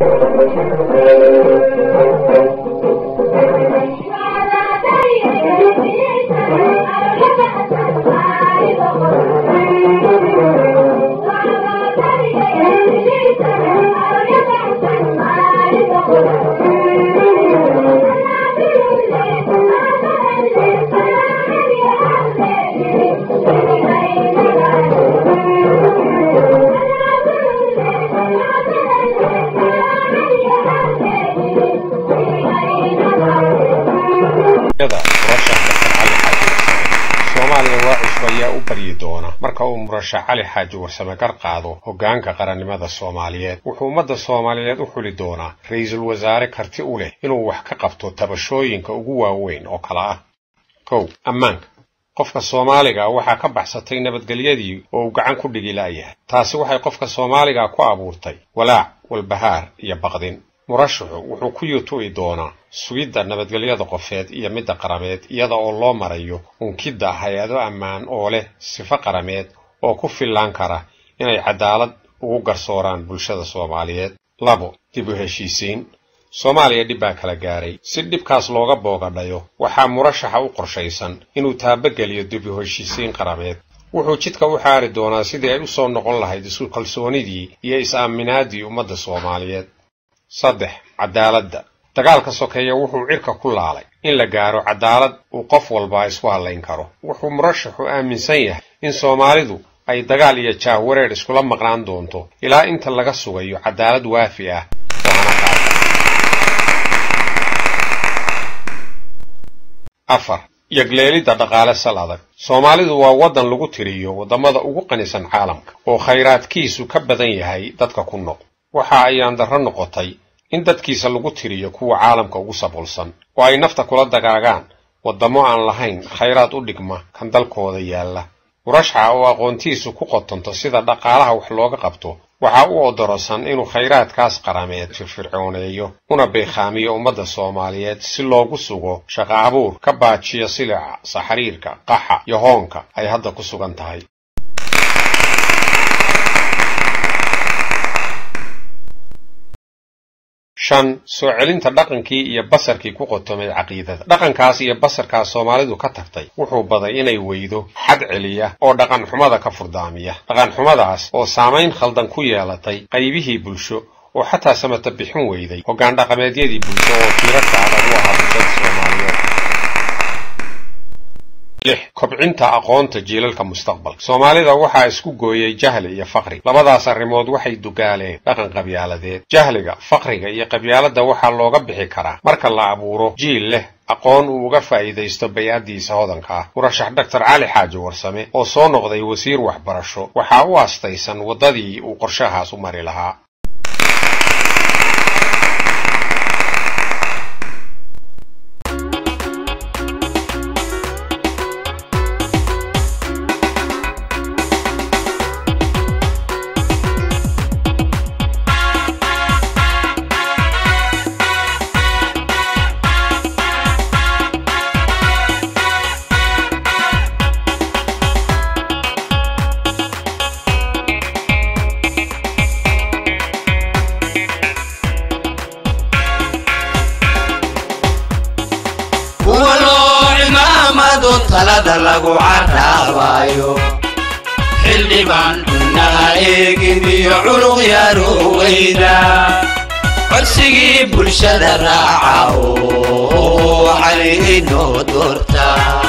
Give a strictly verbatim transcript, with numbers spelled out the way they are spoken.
marka uu murashax cali xaaji warsame gar qaado hoggaanka qarannimada Soomaaliyeed wuxuu ummadda Soomaaliyeed u xuli doonaa ra'iisul wasaare karti u leh inuu wax ka qabto tabashooyinka ugu waaweyn oo kala ah kow ammaanka qofka Soomaaliga waxa ka baxsatay nabadgelyadii oo uu gacan ku dhigi laayahay taasi waxay qofka Soomaaliga ku abuurtay walaac walbahaar iyo baqdin murashaxu wuxuu ku yutu'i doonaa sugidda nabadgelyada qofeed iyo midda qarameed iyada oo loo marayo unkida hay'ado ammaan oo leh sifo qarameed oo ku filan kara inay cadaalad ugu garsooraan bulshada Soomaaliyeed labo dib u heshiisiin Soomaaliya dib baa kala gaaray si dibkaas looga boogadhayo waxaa murashaxa u qorshaysan inuu taabageliyo dib u heshiisiin qarameed wuxuu jidka u xaari doonaa sidii ay u soo noqon lahayd isu kalsoonidii iyo is-aaminaadii ummadda Soomaaliyeed saddex cadaaladda dagaalka sokeeya wuxuu cirka ku laalay in la gaaro cadaalad uu qof walba isku halayn karo wuxuu murashaxu aaminsan yahay in Soomaalidu ay dagaal iyo jahwareer iskula maqnaan doonto ilaa inta laga sugayo cadaalad waafi ah afar yagleelida dhaqaale sal adag Soomaalidu waa wadan lagu tiriyo wadamada ugu qanisan caalamka oo khayraadkiisu ka badan yahay dadka ku nool waxa ay andar noqotay in dadkiisa lagu tiriyo kuwa caalamka ugu saboolsan oo ay nafta kula dagaagaan wadamo aan lahayn khayraad u dhigma kan dalkooda yaala murashaxa oo aqoontiisu ku qotonto sida dhaqaalaha wax looga qabto waxa uu odorosan inuu khayraadkaas qarameed firfircooneeyo una beekhamiyo ummadda Soomaaliyeed si loogu sugo shaqo abuur ka baajiyo silica saxariirka qaxa iyo hoonka ay hadda ku sugan tahay shan soo celinta dhaqankii iyo basarkii ku qotomay caqiidada dhaqankaas iyo basarkaas Soomaalidu ka tagtay wuxuu baday inay weydo xad celiya oo dhaqan xumada ka furdaamiya dhaqan xumadaas oo saameyn khaldan ku yeelatay qaybihii bulsho oo xataa samata bixin weyday hoggaan dhaqameedyadii bulsho oo tiirarka adag u ahaa bulshada Soomaaliyeed lix kobcinta aqoonta jiilalka mustaqbalka Soomaalida waxa isku gooyay jahli iyo faqri labadaas arrimood waxay dugaaleen dhaqan qabyaaladeed jahliga faqriga iyo qabyaalada waxa looga bixi karaa marka la abuuro jiil leh aqoon uu uga faa'iideysto bay'adiisa hodanka ah murashax Doctor Cali Xaaji Warsame oo soo noqday wasiir waxbarasho waxa uu aastaysan wadadii uu qorshahaas u mari lahaa talada lagu caraabayo xildhibaan naaeegiyo culuq yaro weyda codsigii bulshada raaca oo xaliinoo doorta